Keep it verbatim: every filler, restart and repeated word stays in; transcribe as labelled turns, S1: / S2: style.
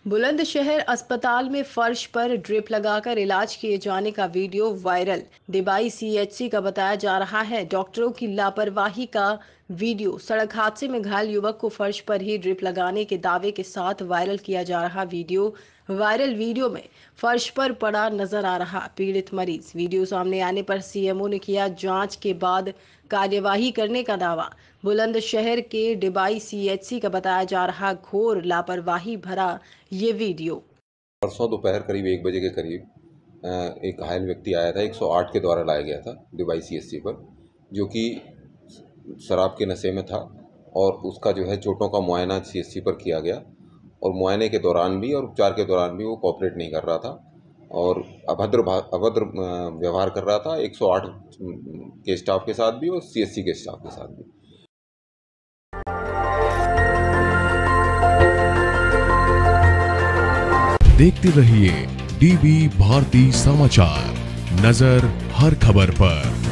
S1: बुलंदशहर अस्पताल में फर्श पर ड्रिप लगाकर इलाज किए जाने का वीडियो वायरल। डिबाई सीएचसी का बताया जा रहा है डॉक्टरों की लापरवाही का वीडियो। सड़क हादसे में घायल युवक को फर्श पर ही ड्रिप लगाने के दावे के साथ वायरल किया जा रहा वीडियो। वायरल वीडियो में फर्श पर पड़ा नजर आ रहा पीड़ित मरीज। वीडियो सामने आने पर सीएमओ ने किया जांच के बाद कार्यवाही करने का दावा। बुलंदशहर के डिबाई सीएचसी का बताया जा रहा घोर लापरवाही भरा ये वीडियो।
S2: परसों दोपहर करीब एक बजे के करीब एक घायल व्यक्ति आया था, एक सौ आठ के द्वारा लाया गया था डिबाई सीएचसी पर, जो कि शराब के नशे में था। और उसका जो है चोटों का मुआयना सीएचसी पर किया गया और मुआयने के दौरान भी और उपचार के दौरान भी वो कोऑपरेट नहीं कर रहा था और अभद्र अभद्र व्यवहार कर रहा था एक सौ आठ के स्टाफ के साथ भी और सीएचसी के स्टाफ के साथ भी।
S3: देखते रहिए डीबी भारती समाचार, नजर हर खबर पर।